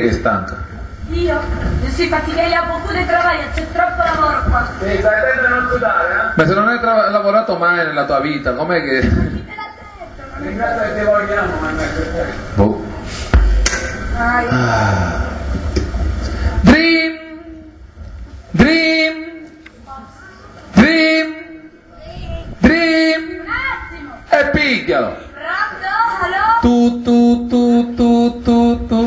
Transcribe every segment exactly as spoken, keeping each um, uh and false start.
è che è stanca? Io? Sì, infatti lei ha poco di travaglio, c'è troppo lavoro qua. Sì, stai attento a non sudare, eh? Ma se non hai tra- lavorato mai nella tua vita, com'è che... Chi te l'ha detto? Non è Ringrazio che ti vogliamo, ma non è perfetto. Boh. mai. Ah. Dream! Dream! Dream! Dream! Un attimo! E piglialo! Pronto? Allo? Tu, tu, tu, tu, tu, tu.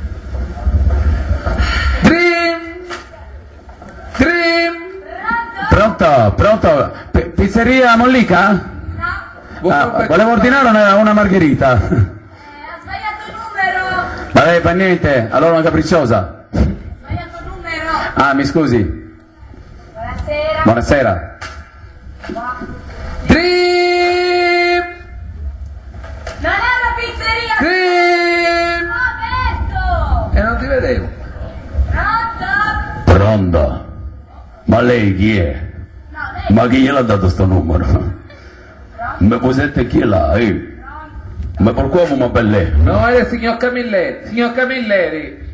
Dream! Dream! Pronto? Pronto? Pronto? P- pizzeria Mollica? No. Vuoi Ah, fare un volevo pezzo? ordinare una, una margherita. Eh, ha sbagliato il numero! Vabbè, fa niente, allora una capricciosa. Ha sbagliato il numero! Ah, mi scusi. Buonasera! Buonasera. Dream! Non è una pizzeria! Dream! Ho detto! E non ti vedevo. Pronto? Pronto? Ma lei chi è? No, lei... Ma chi gliel'ha dato sto numero? Ma cos'è chi l'ha? Eh? Ma per come ma per lei? No, è il signor Camilleri. Signor Camilleri.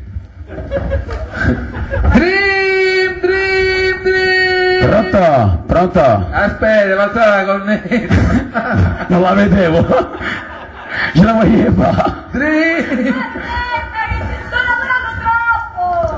Dream, dream, dream. Pronto? Pronto? Aspetta, passare la cornetta. Non la vedevo. Ce la voglio fare. Dream. Aspetta, che sto lavorando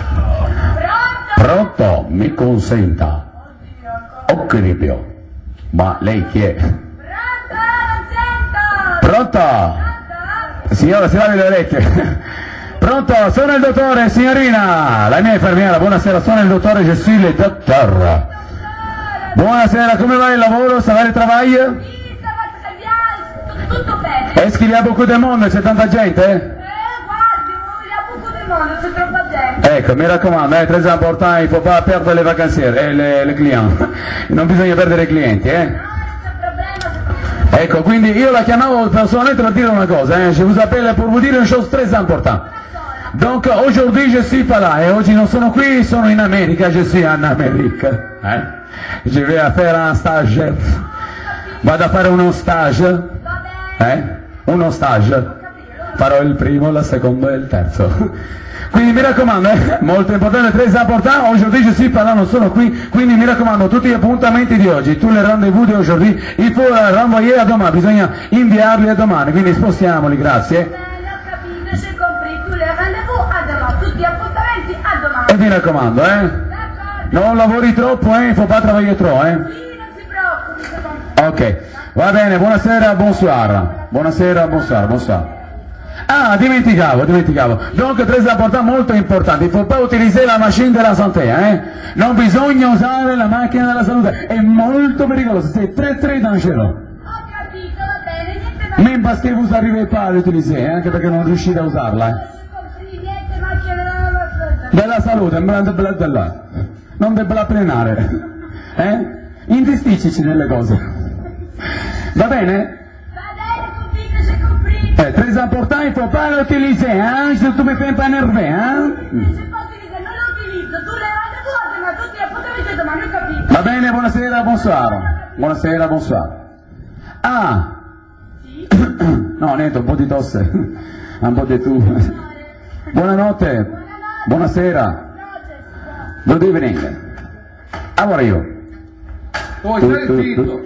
troppo! Pronto? Pronto? Mi consenta. Oddio, Oh cribio. Ma lei chi è? pronto? Non sento! Pronto? Pronto? Signora, si lavi le orecchie. Pronto? Sono il dottore, signorina. La mia infermiera, buonasera, sono il dottore Gessile, dottor. Buonasera, come va il lavoro? Ça va il travail? Sì, sta facendo via, tutto, tutto bene. Est-ce qu'il y a beaucoup de monde? C'è tanta gente? Eh, guardi, il y a beaucoup de monde, c'è troppa gente. Ecco, mi raccomando, è très important, il faut pas perdere le vacanziere, eh, le, le clienti. Non bisogna perdere i clienti, eh? No, c'è problema, c'è problema. Ecco, quindi io la chiamavo personalmente per dire una cosa, eh? Je vous appelle pour vous dire une chose très importante. Donc aujourd'hui je suis pas là, e oggi non sono qui, sono in America, je suis in America. Eh? Je vais faire un stage. Vado a fare uno stage. Va bene, Eh? Uno stage. Farò il primo, il secondo e il terzo. Quindi mi raccomando, eh? Molto importante, très important, aujourd'hui je suis pas là, non sono qui, quindi mi raccomando, tutti gli appuntamenti di oggi, tutti i rendezvous di aujourd'hui, il faut renvoyer a domani, bisogna inviarli a domani, quindi spostiamoli, grazie. bene, ho capito, c'è compris, tu le rendezvous a domani, tutti gli appuntamenti a domani. E mi raccomando, eh? D'accordo? Non lavori troppo, eh? Il faut pas travailler trop, eh? Sì, non si preoccupi, secondo Ok, va bene, buonasera, bonsoir. Buonasera, bonsoir, bonsoir. Ah, dimenticavo, dimenticavo. Donc, très important, molto importante. Il faut pas utiliser la machine de la santé, eh? Non bisogna usare la macchina della salute. È molto pericoloso, c'est très très dangereux. Ho capito, va bene, niente ma... Même parce que vous arrivez pas à l'utiliser, eh? Anche perché non riuscite a usarla, eh? Compris, niente macchina della salute. Della salute, non debba della. Non debba plenare. Eh? Investicci nelle cose. Va bene? Va bene, compris, c'è compris. Eh, très important, il faut pas l'utiliser, hein? Je tu me fais pas énerver, hein? Invece poi utilizza, non lo utilizzo, tu le rendezvous ma tutti gli appuntamenti a domani, ho capito. Va bene, buonasera, bonsoir. Buonasera, bonsoir. Ah! Sì? No, niente, un po' di tosse. Un po' di tu. Buonanotte. Buonasera. Good evening. How are you? Oh, stai zitto.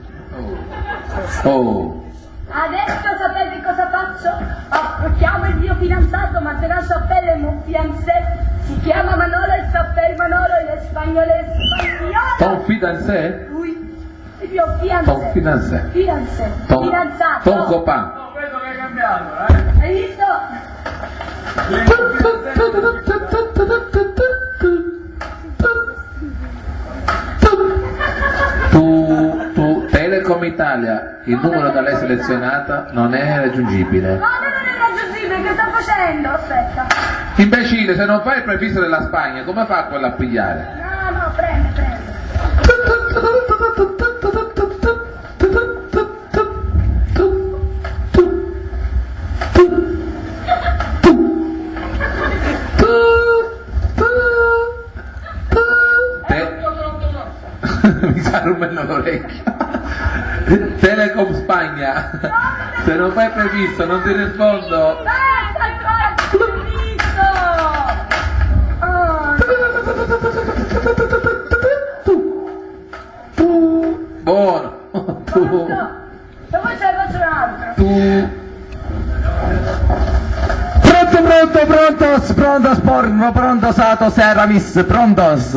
Oh. Oh. Adesso sapete cosa faccio? Oh, chiamo il mio fidanzato, ma se non s'appelle mon fiancé. Si chiama Manolo e s'appelle Manolo in spagnolo e spagnolo. Ton fidanzé? Lui, il mio fiancé. Ton fidanzé. Fiancé. Ton, Fidanzato. ton copain. Oh, questo che hai cambiato, eh? Hai visto? Tu, tu, Telecom Italia, il numero da lei selezionata non è raggiungibile. No, non è raggiungibile, che sta facendo? Aspetta. Imbecille, se non fai il prefisso della Spagna, come fa quello a pigliare? No, no, prende, prende. Mi sta rubando l'orecchio. Telecom Spagna, se non fai previsto non ti rispondo. Basta, cosa? Visto? prontos, porno, prontos, atos, eramis, prontos.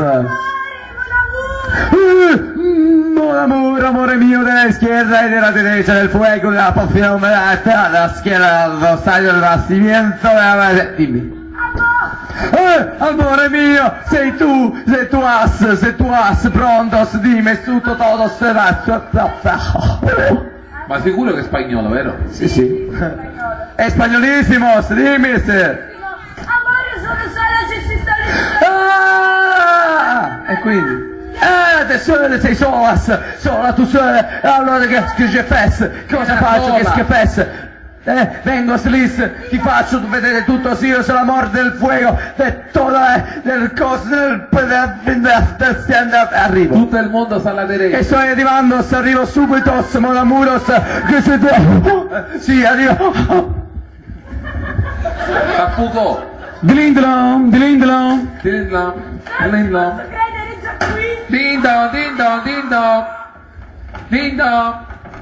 Mon amor, amore mio, della izquierda y de la derecha del fuego, de la pasión, de la de la izquierda, del rosario, del nacimiento, de la... Dimmi. Eh, amore mio, sei tu, sei tu as, sei tu as, prontos, dime, tutto, todos, Ma sicuro che è spagnolo, vero? Sì, sì. È spagnolissimo, dimmi se... Amore, sono sola, ci si sta lì. Ah! E quindi? Eh, te sole, sei solas, sola, tu sole, allora che, che je fes? Cosa Era faccio, sola. che fes? Eh, vengo slis, ti faccio vedere tutto, sì, io sono la morte del fuego, de toda, del coso, del... arrivo. Tutto il mondo sta alla E derecha. sto arrivando, arrivo subito, mon amuros, che se tu... Sì, arrivo. A Foucault. Glindlom, glindlom. Dindom, dindom. Credere già qui. Dindom, dindom, dindom. Dindom.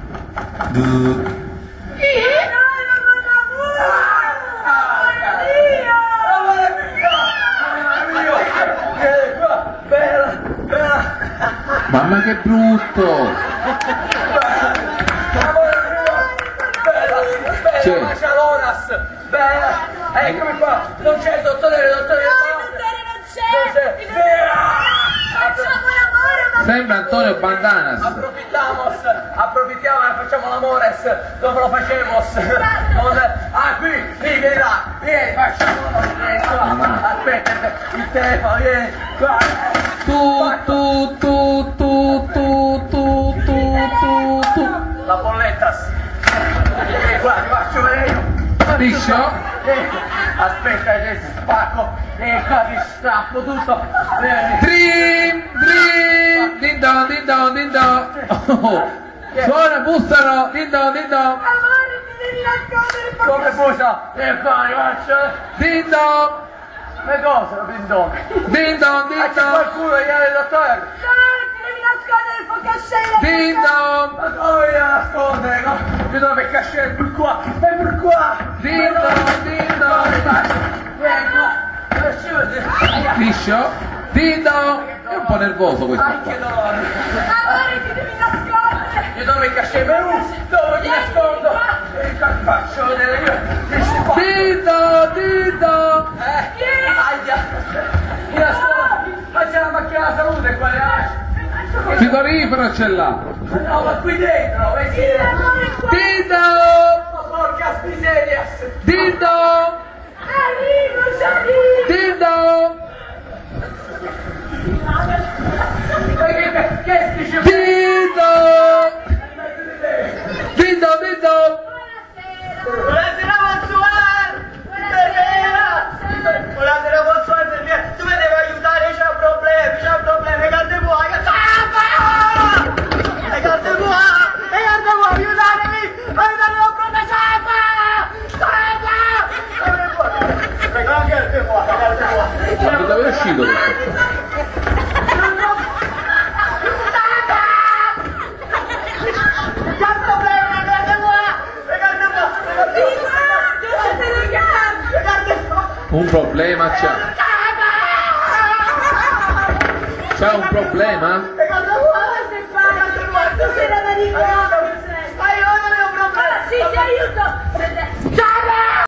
Mamma che brutto! C'è. Bella, eccomi qua, non c'è il dottore, il dottore Facciamo l'amore, ma Sembra Antonio Bandanas. approfittamos, approfittiamo e facciamo l'amores, dove lo facemos? Ah qui, vieni, vieni là, vieni, facciamo l'amore, aspetta, il telefono, vieni, qua. Tu, tu, tu, tu, tu, tu, tu, tu, tu. La bollettas, vieni qua, ti faccio vedere io. Liscio? Vieni, aspetta che spacco, e qua ti strappo tutto, vieni. Trim, trim, din don, din don, din don. Oh, suona, bussano, din don, din don. amore, ti devi nascondere per Come busa? E qua ti faccio, Din don, le cose, lo pindone. din don, din Ah, c'è don. qualcuno che chiama il dottore? Dai, ti devi nascondere il focascere. Din don, Ma come voglio nascondere? No? Io devo per cacciare per qua, e per qua! din don, din don. Vieni qua! Lasciami! Liscio? Din don. È un po' nervoso questo Ai che qua. dolore! Amore, ti devi nascondere. Io devo per cacciare per un! Dove mi nascondo? E qua ti faccio vedere io! Che si fa? Din don, din don. Eh? Aia! Mi nascondo! Ma c'è la macchina della salute qua, eh? Frigorifero ce l'ha. No, ma qui dentro! Vedi? Amore, qua. Din don, Ma porca miserias! din don, Arrivo, ci arrivo. din don. Ma che, che stici? Din don. Din don, din don. Buonasera, Bonsoir! Buonasera! Buonasera, Bonsoir, per me. Tu mi devi aiutare, c'è un problema, c'è un problema, guarda qua, che ciapa! Guarda qua, guarda qua, aiutatemi! Aiutatemi, ho problema, ciapa! Ciapa! Guarda qua, guarda qua. Ma da dove è uscito questo? C'è un problema, guarda qua! Guarda qua, guarda qua! Un problema c'è. C'è un problema? Guarda qua! Guarda qua! Tu sei la maricona. Aiutami, ho un problema! Sì, ti aiuto.